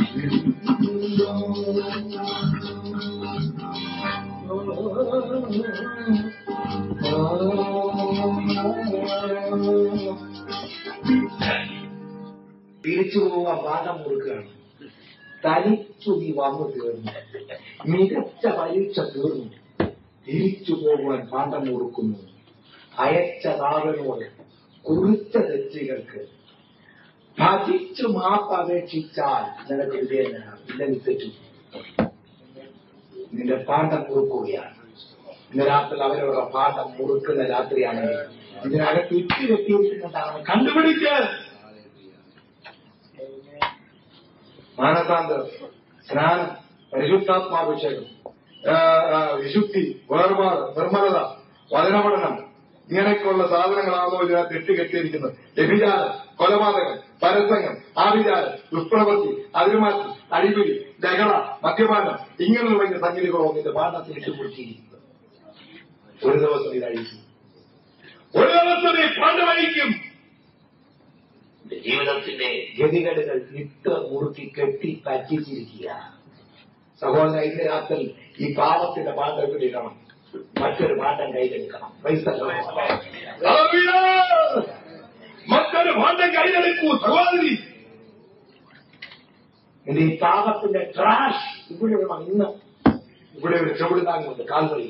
തിരിച്ചു പോവാൻ പാഠം കൊടുക്കുകയാണ്. തനിച്ചു നീ വന്നു തീർന്നു, മികച്ച പരീക്ഷ തീർന്നു, തിരിച്ചു പോകുവാൻ പാഠം കൊടുക്കുന്നു. അയച്ച താവനോട് കുറിച്ച തെറ്റുകൾക്ക് ഭജിച്ചു മാപ്പപേക്ഷിച്ചാൽ നിനക്ക് വിജയനാണ്. ഇല്ലെങ്കിൽ തെറ്റു നിന്റെ പാഠം മുറുക്കുകയാണ്. ഇന്ന് രാത്രി അവരവരുടെ പാഠം മുറുക്കുന്ന രാത്രിയാണെങ്കിൽ ഇതിനകത്ത് ഇട്ടി വെട്ടിയിരിക്കുന്നതാണ് കണ്ടുപിടിക്കുക. മാനസാന്തരം, സ്നാനം, പരിശുദ്ധാത്മാഭിഷേകം, വിശുദ്ധി, വേർപാട്, നിർമ്മലത, വചനപഠനം, ഇങ്ങനെയൊക്കെയുള്ള സാധനങ്ങളാണോ ഇതിനകത്ത് ഇട്ടുകെട്ടിയിരിക്കുന്നത്. വ്യഭിചാരം, കൊലപാതകം, പരസംഗം, ആഭിചാരം, ദുഷ്പ്രവൃത്തി, അതിരുമാറ്റി, അടിപിടി, ലഹള, മദ്യപാനം, ഇങ്ങനെയുള്ള വലിയ സംഗതികളോ ഇതിന്റെ പാഠത്തിൽ ഇട്ടുകൊടുത്തിരിക്കുന്നത്. ഒരു ദിവസം ഇതഴിക്കും, ഒരു ദിവസം ഈ പാഠമഴിക്കും. ജീവിതത്തിന്റെ ഗതികേടുകൾ ഇട്ട് മുറുക്കി കെട്ടി പറ്റിച്ചിരിക്കുക. സഹോദര, ഇന്ന് രാത്രി ഈ പാപത്തിന്റെ പാഠം പിടിക്കണം, മറ്റൊരു പാഠം കയ്യിലെടുക്കണം. മറ്റൊരു പാഠം കയ്യിലെടുക്കൂ സഹോദരി. ഇത് ഈ പാപത്തിന്റെ ട്രാഷ് ഇവിടെ വേണം. ഇന്ന് ഇവിടെ ഒരു ചെവിടുതാങ്ങുണ്ട്, കാൽവഴി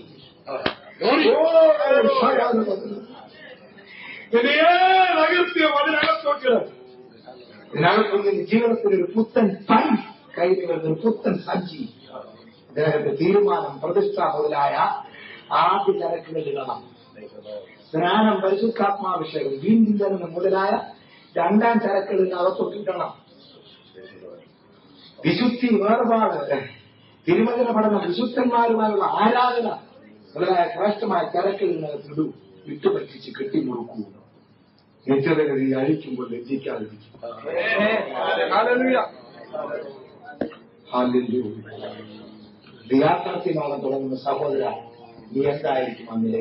ഇതിനകത്തൊന്ന് ജീവിതത്തിലൊരു പുത്തൻ സഞ്ചി കയ്യിൽ വരുന്നൊരു പുത്തൻ സഞ്ചി. ഇതിനകത്ത് തീരുമാനം, പ്രതിഷ്ഠ മുതലായ ആദ്യ ചരക്കുകൾ ഇടണം. സ്നാനം, പരിശുദ്ധാത്മാഭിഷേകം, വീണ്ടും മുതലായ രണ്ടാം ചരക്കുകൾ ഇതിനകത്തൊട്ടിടണം. വിശുദ്ധി, വേർപാട്, തിരുവചന പഠനം, വിശുദ്ധന്മാരുമായുള്ള ആരാധന മുതലായ ശ്രേഷ്ഠമായ ചരക്കുകൾ ഇതിനകത്തിടൂ. വിട്ടുപറ്റിച്ച് കെട്ടിമുറുക്കൂ. നിത്യതഗതി അഴിക്കുമ്പോൾ ലജ്ജിക്കാതിരിക്കും. യാഥാർത്ഥ്യമാകാൻ തുടങ്ങുന്ന സഹോദര, നീ എന്തായിരിക്കും അന്നിലെ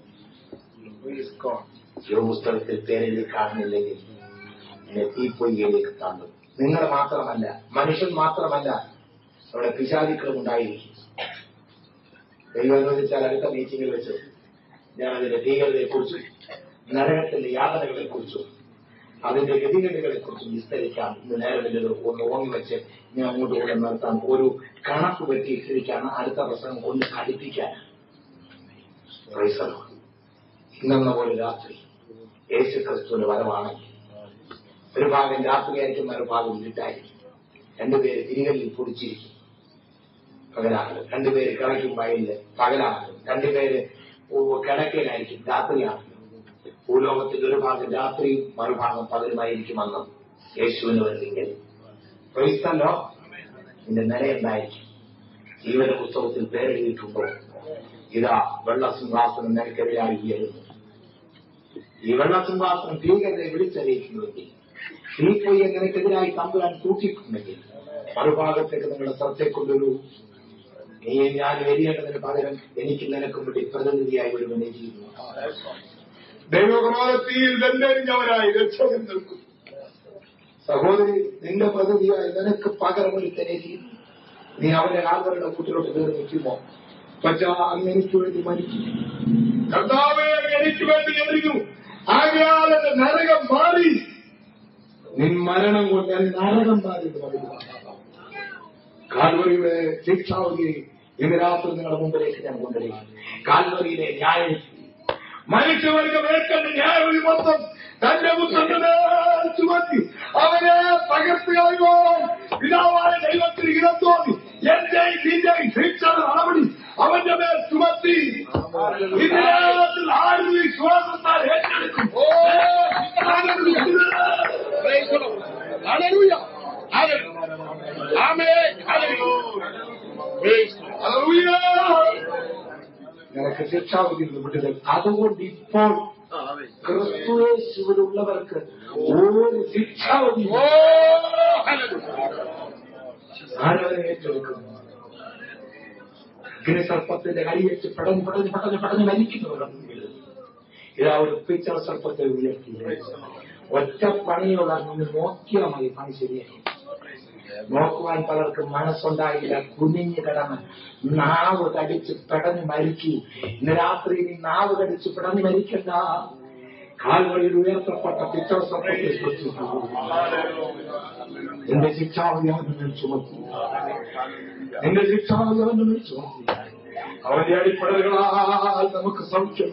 പുസ്തകത്തിൽ പേരെഴുതി കാണുന്നില്ലെങ്കിൽ എന്നെ തീപ്പൊയ്യയിലേക്ക് താണ്ടും. നിങ്ങൾ മാത്രമല്ല, മനുഷ്യൻ മാത്രമല്ല, അവിടെ പിശാചുക്കളും ഉണ്ടായിരിക്കും. ദൈവം അനുവദിച്ചാൽ അടുത്ത മീറ്റിംഗിൽ വെച്ച് ഞാൻ അതിന്റെ ഭീകരതയെക്കുറിച്ചും നരകത്തിന്റെ യാതനകളെക്കുറിച്ചും അതിന്റെ ഗതികേടുകളെക്കുറിച്ചും വിസ്തരിക്കാം. ഇന്ന് നേരമില്ലത് ഒന്ന് ഓങ്ങി വെച്ച് ഞാൻ അങ്ങോട്ട് കൂടെ നിർത്താൻ ഒരു കണക്ക് പറ്റിയിരിക്കാണ്. അടുത്ത പ്രസംഗം കൊണ്ട് ഘടിപ്പിക്കാൻ ഇന്നെന്ന പോലെ രാത്രി യേശു ക്രിസ്തുവിന്റെ വരവാണെങ്കിൽ ഒരു ഭാഗം രാത്രിയായിരിക്കും, മറുഭാഗം ഇരുട്ടായിരിക്കും. രണ്ടുപേര് തിരികല്ലിൽ പൊടിച്ചിരിക്കും, പകലാകലും. രണ്ടുപേര് കിടക്കും വയലില്, പകലാകലും. രണ്ടുപേര് കിടക്കയിലായിരിക്കും, രാത്രിയാകലും. ഭൂലോകത്തിൽ ഒരു ഭാഗം രാത്രിയും മറുഭാഗം പകലുമായിരിക്കും. അന്ന് യേശുവിന് വരുന്നെങ്കിൽ ക്രൈസ്തല്ലോ നിന്റെ നിലയുണ്ടായിരിക്കും. ജീവന പുസ്തകത്തിൽ പേരെഴുതിയിട്ടുണ്ടോ? ഇതാ വെള്ളസിംഹാസനം നിനക്കെതിരായി ഉയരുന്നു. ഈ വെള്ളസിംഹാസനം ഭീകരതയെ വിളിച്ചറിയിക്കുന്നുവെങ്കിൽ, തീപ്പൊയ്യെ നിനക്കെതിരായി തമ്പുരാൻ തൂക്കിയിട്ടുണ്ടെങ്കിൽ, മറുഭാഗത്തേക്ക് നിങ്ങളുടെ ശ്രദ്ധയെക്കൊണ്ടൊരു നീ ഞാൻ എരിയേണ്ടതിന് പകരം എനിക്ക് നിനക്കും വേണ്ടി പ്രതിനിധിയായി ഒരുവനെ ചെയ്യുന്നു. ദൈവകൃപയിൽ വെല്ലെറിഞ്ഞവനായി രക്ഷകൻ നിൽക്കും. സഹോദരി, നിന്റെ പ്രതിനിധിയായി നിനക്ക് പകരം ഒരുത്തനെ ചെയ്യും. നീ അവന്റെ കാൽവരുടെ കൂട്ടിലോട്ട് കയറി നിൽക്കുമോ? പക്ഷേ അങ്ങ് എനിക്ക് വേണ്ടി മരിച്ചു. കർത്താവേ, അങ്ങ് എനിക്ക് വേണ്ടി എറിഞ്ഞു. ആകയാൽ എന്റെ നരകം മാറി. നിൻ മരണം കൊണ്ട് ഞാൻ നരകം മാറി. കാൽവറിയുടെ ശിക്ഷാവധിയെ ഇന്ന് രാത്രി നിങ്ങളുടെ മുമ്പിലേക്ക് ഞാൻ കൊണ്ടുവരിക. കാൽവറിയിലെ ന്യായം മനുഷ്യവർഗം ഏറ്റെടുത്ത ന്യായവിധി മൊത്തം തന്റെ പുത്രന്റെ ചുമത്തി അവനെ തകർത്ത് കളയുവാൻ പിതാവായ ദൈവത്തിന് ഇടത്തോന്നി എന്റെ നിന്റെ ശിക്ഷ നടപടി അവന്റെ മേൽ ചുമത്തി ഇതിനകത്ത് ആരും വിശ്വാസത്താൽ ഏറ്റെടുക്കും. നിനക്ക് ശിക്ഷാവിധി വിടുതൽ. അതുകൊണ്ട് ഇപ്പോൾ ക്രിസ്തുയേശുവിലുള്ളവർക്ക് ഒരു ശിക്ഷാവിധി ആരോധന ഏറ്റെടുക്കുന്നു. അഗ്നിസർപ്പത്തിന്റെ കടിയേറ്റ് പടഞ്ഞ് മരിക്കുന്നവരുണ്ട്. ഇതാ ഒരു പിച്ചർ സർപ്പത്തെ ഉയർത്തി ഒറ്റ പണിയുള്ള നോക്കിയാൽ മതി, പണി ശരിയായി. നോക്കുവാൻ പലർക്കും മനസ്സുണ്ടായില്ല. കുനിഞ്ഞു കിടന്ന് നാവ് കടിച്ച് പെടഞ്ഞ് മരിക്കൂ. ഇന്ന് രാത്രി നീ നാവ് കടിച്ച് പെടഞ്ഞ് മരിക്കണ്ട. കാൽവഴിയിൽ ഉയർത്തപ്പെട്ട പിച്ചർ സർപ്പത്തെ സൃഷ്ടിച്ചു. എന്റെ ശിക്ഷാവിധി അവന് ചുമത്തി. എന്റെ ശിക്ഷാവിധി അവന് ചുമത്തി. അവന്റെ അടിപ്പടകളാൽ നമുക്ക് സൗഖ്യം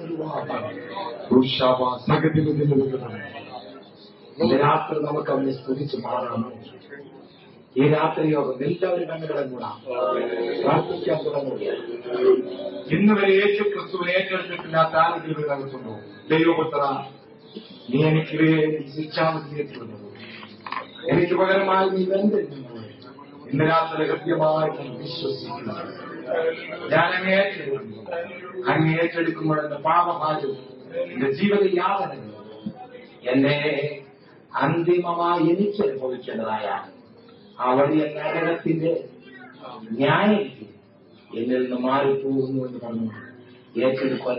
ഇന്ന് രാത്രി നമുക്ക് അവനെ സ്തുതിച്ച് മാറണം. ഈ രാത്രി യോഗം എല്ലാവരും കണ്ണുകളും കൂടാം പ്രാർത്ഥിക്കാൻ തുടങ്ങുക. ഇന്ന് വരെ യേശു ക്രിസ്തുവിനെ ഏറ്റെടുത്തിട്ടില്ലാത്ത ആരെങ്കിലും ഇടകൊണ്ടോ? ദൈവപുത്ര, നീ എനിക്ക് ശിക്ഷാവിധി ഏറ്റെടുക്കുന്നു. എനിക്ക് പകരമായി നീ ബന്ധുന്നു. ഇന്ന് രാത്രി കൃത്യമായി വിശ്വസിക്കുന്നു. ഞാൻ അങ്ങ് ഏറ്റെടുക്കുന്നു. അങ്ങ് ഏറ്റെടുക്കുമ്പോൾ എന്റെ പാപഭാരവും എന്റെ ജീവിത യാതനകളും എന്നെ അന്തിമമായി എനിക്ക് അനുഭവിക്കേണ്ടതായ ആ വലിയ നരകത്തിന്റെ ന്യായം എന്നിൽ നിന്ന് മാറിപ്പോകുന്നു എന്ന് പറഞ്ഞു ഏറ്റെടുക്കുവാൻ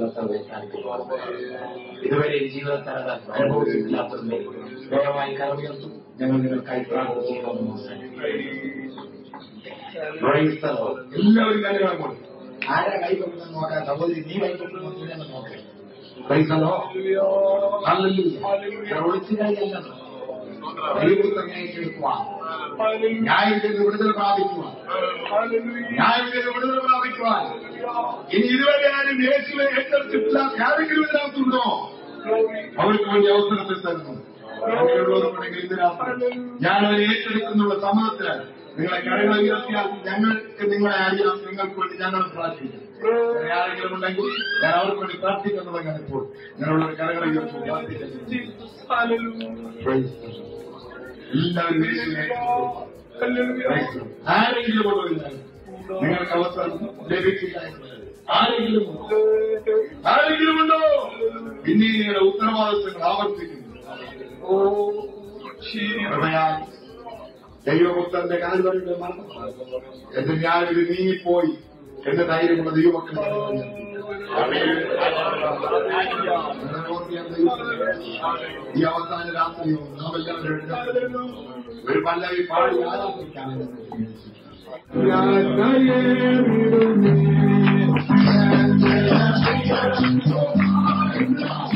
ഇതുവരെ ജീവിതത്തിൽ അനുഭവിച്ചിട്ടില്ലാത്തതിന്റെ ദയവായി കരമുയർത്തും. ഞങ്ങൾ നിങ്ങൾക്കായി പ്രാർത്ഥിക്കുന്നു. എല്ലാവരും കാര്യങ്ങളും കൊണ്ട് ആരാ കൈകൊണ്ടെന്ന് നോക്കാൻ സഹോദരി, നീ കൈകൊണ്ടെന്ന് നോക്കേ. പൈസല്ലോ ഒളിച്ചു കഴിയല്ലോ. ഏറ്റെടുക്കുവാൻ ന്യായത്തിന് വിടുതൽ പ്രാപിക്കുവാൻ ഇനി ഇതുവരെ ആരും യേശുവിനെ ഏറ്റെടുത്തിട്ടില്ലാത്ത ആരെങ്കിലും ഇതിനകത്തുണ്ടോ? അവർക്ക് വേണ്ടി അവസരത്തിൽ തരുന്നു. അങ്ങനെയുള്ളവരുണ്ടെങ്കിൽ ഇതിനകത്ത് ഞാനവരെ ഏറ്റെടുക്കുന്നുള്ള സമ്മതത്തിലാണ്. നിങ്ങളെ കരങ്ങൾ ഉയർത്തിയാൽ ഞങ്ങൾക്ക് നിങ്ങളെ അറിയാം. നിങ്ങൾക്ക് വേണ്ടി ഞങ്ങൾ പ്രാർത്ഥിക്കും. ആരെങ്കിലും ഉണ്ടെങ്കിൽ ഞാൻ അവർക്ക് വേണ്ടി പ്രാർത്ഥിക്കാൻ തുടങ്ങാൻ ഇപ്പോൾ ഞങ്ങളുള്ളൊരു കരങ്ങൾ ഉയർത്തി പ്രാർത്ഥിക്കുന്നു. എല്ലാവരും ആരെങ്കിലും കൊണ്ടുവരില്ല. നിങ്ങൾക്ക് അവസരം ലഭിച്ചില്ല. ആരെങ്കിലും ഉണ്ടോ? പിന്നെ നിങ്ങളുടെ ഉത്തരവാദിത്വങ്ങൾ ആവർത്തിക്കുന്നു. ദൈവഭക്തന്റെ കാൽവരിയുടെ മരണം എന്റെ ഞാനിത് നീങ്ങിപ്പോയി എന്റെ ധൈര്യമുള്ള ദൈവമക്കൾ ഈ അവസാന രാത്രിയോ നാം എല്ലാവരും ഒരു പല്ലവി പാടി ആരാധിക്കാൻ